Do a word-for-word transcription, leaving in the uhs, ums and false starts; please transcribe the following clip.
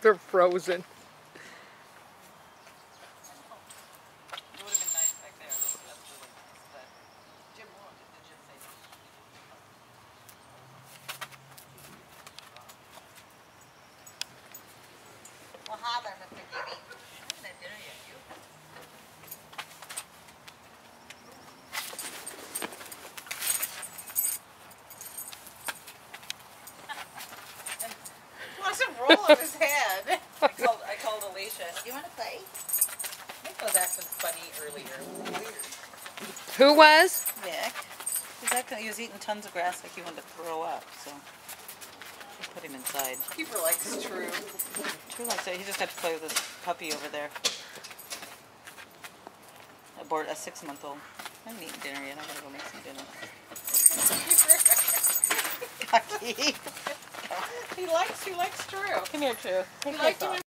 are frozen. It would have been nice back there. Those, that's really nice. But Jim won't. Did Jim say no? Well, holler, Mister Gibby. I haven't had dinner yet. You? He wants to roll on his head. I called, I called Alicia. You want to play? Nick was acting funny earlier. Weird. Who was? Nick. He's acting, he was eating tons of grass like he wanted to throw up, so we put him inside. Keeper likes True. True likes it. He just had to play with this puppy over there. A board, a six-month-old. I haven't eaten dinner yet. I gotta go make some dinner. Cocky. He likes, he likes True. Come here, True. He likes him.